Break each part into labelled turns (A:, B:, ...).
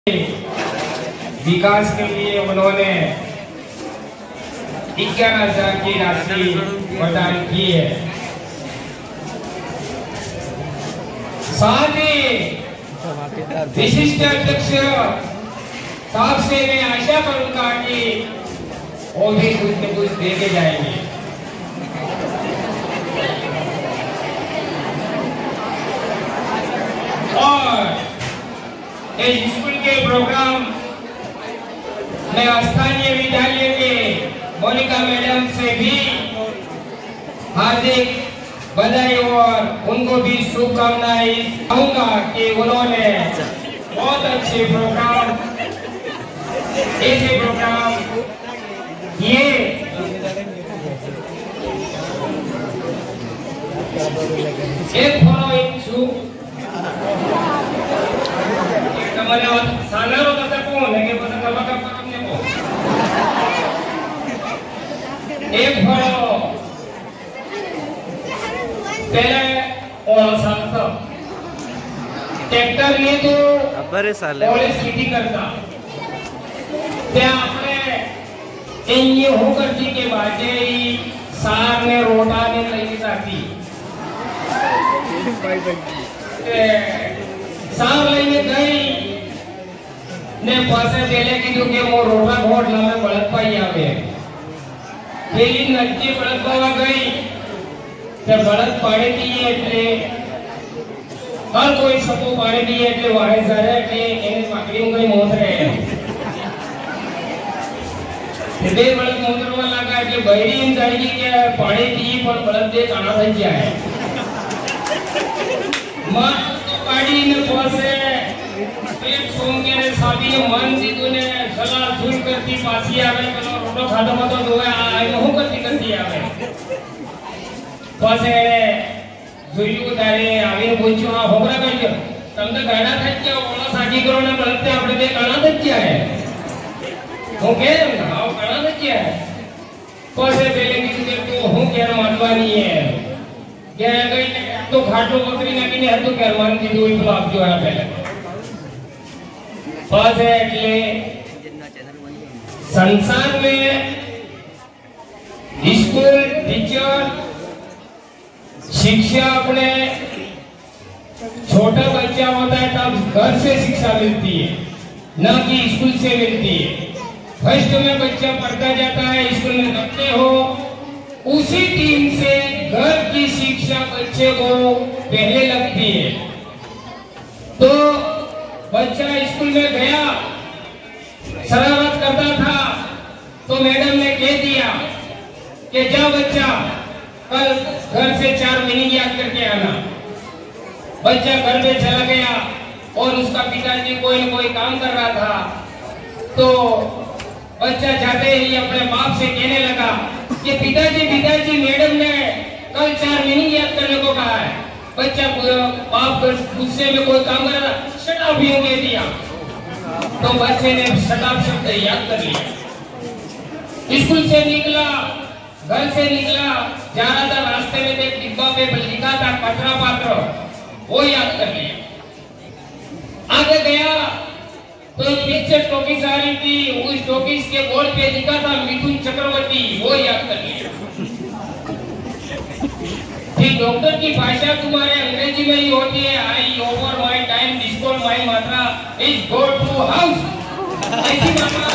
A: विकास के लिए उन्होंने 11,000 की राशि प्रदान की है। साथ ही विशिष्ट अध्यक्ष साहब से मैं आशा करूंगा कि वो भी कुछ न कुछ देके जाएंगे। और इस स्कूल के प्रोग्राम में स्थानीय विद्यालय के मोनिका मैडम से भी हार्दिक बधाई और उनको भी शुभकामनाएं कहूंगा कि उन्होंने बहुत अच्छे प्रोग्राम ऐसे प्रोग्राम किए। एक फॉलोइंग सालारो कथा कौन है कि पता कब का हमने को एक फॉलो पहले और साथ ट्रैक्टर ने तो
B: बरे साले
A: पुलिस सिटी करता ते आपने ये होकर जी के बाजे सार ने रोटा ने लगी जाती सार लेने गई ने पासे देले की जो के वो रोटा घोट लामे बळद पाई आवे पेली नक्की बळद पावा गई ते बळद पाड़े दिए એટલે हर कोई सबको पाड़े दिए એટલે વાહે સારે એટલે એને પાકડી ગઈ મોતરે તે બળદ મોતરવા લાગા એટલે બૈરી એમ જાણી કે પાડે દી પણ બળદ દે કાણા થઈ જાય માં પાડી ને પાસે एक सोंगे ने साबी ने मन दीदू ने सलाह झूल करती पासी आवे कनो रोटो खादो मतो दोए आए हो करती आवे पासे જોયું તારે આવીને પૂછ્યું આ હોબરા કરજો તમને ગાડા થઈ ગયા ઓલા સાકી કરો ને બળતે આપણે બે કાણા થઈ ગયા હે હું કેમ આવ કાણા થઈ ગયા હે પાસે પેલે કીધું કે તું હું કેર માનવાની હે કે ગઈ તો ખાટો બકરી નાખીને હતું કેર માન દીધું ઈ પેલો આપજો આ પહેલા पासे એટલે संसार में स्कूल टीचर शिक्षा अपने छोटा बच्चा होता है तब घर से शिक्षा मिलती है न कि स्कूल से मिलती है। फर्स्ट में बच्चा पढ़ता जाता है स्कूल में रखते हो उसी टीम से घर की शिक्षा बच्चे को पहले लगती है। तो बच्चा स्कूल में गया शरारत करता था तो मैडम ने कह दिया कि जा बच्चा कल घर से 4 मीनिंग याद करके आना। बच्चा घर में चला गया और उसका पिताजी कोई न कोई काम कर रहा था तो बच्चा जाते ही अपने बाप से कहने लगा कि पिताजी मैडम ने कल 4 मीनिंग याद करने को कहा है। बच्चा बाप गुस्से में कोई काम कर रहा शट अप यूं कह दिया तो बच्चे ने शट अप शब्द याद कर लिया। स्कूल से निकला घर से निकला जा रहा था रास्ते में एक डिब्बा पे लिखा था कचरा पात्र वो याद कर लिया। आगे गया तो एक पिक्चर टॉकीज आ रही थी उस टॉकीज के बोर्ड पे लिखा था मिथुन चक्रवर्ती वो याद कर लिया। डॉक्टर की भाषा तुम्हारे अंग्रेजी में ही होती है आई ओवर माय टाइम डिस्कोल माय मात्रा इज गो टू हाउस ऐसी मात्रा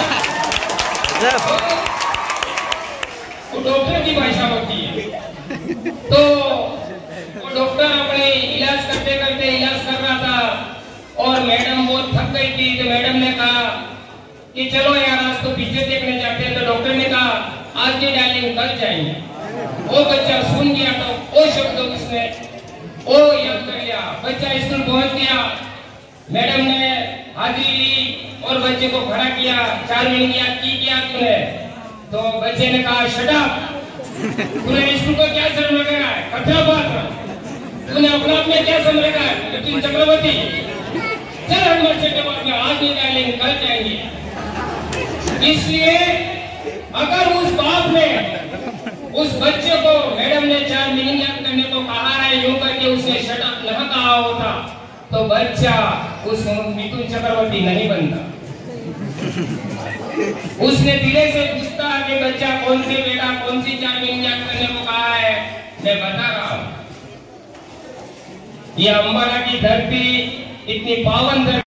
A: वो डॉक्टर की भाषा होती है। तो वो डॉक्टर अपने इलाज करते इलाज कर रहा था और मैडम वो थक गई थी तो मैडम ने कहा कि चलो यार आज तो पिक्चर देखने जाते हैं। तो डॉक्टर ने कहा आज की डार्लिंग कल जाएंगे। वो बच्चा सुन गया तो वो शब्द उसने वो याद कर लिया। बच्चा स्कूल पहुंच गया मैडम ने हाजिरी ली और बच्चे को खड़ा किया 4 मिनट याद की क्या तूने। तो बच्चे ने कहा शट अप तूने स्कूल को क्या समझ रखा है कथा बात तूने अपने आप में क्या समझ रखा है मिथुन चक्रवर्ती चल हम बच्चे के पास में आज नहीं डालेंगे कल जाएंगे। इसलिए अगर उस बाप ने उस बच्चे को मैडम ने 4 मीनिंग याद करने को कहा है यूं करके उसने शट अप नहीं कहा होता तो बच्चा उस मिथुन चक्रवर्ती नहीं बनता। उसने दिले से पूछता कि बच्चा कौन से बेटा कौन सी 4 व्यंजन करने को कहा है, मैं बता रहा हूं। ये अंबाला की धरती इतनी पावन धरती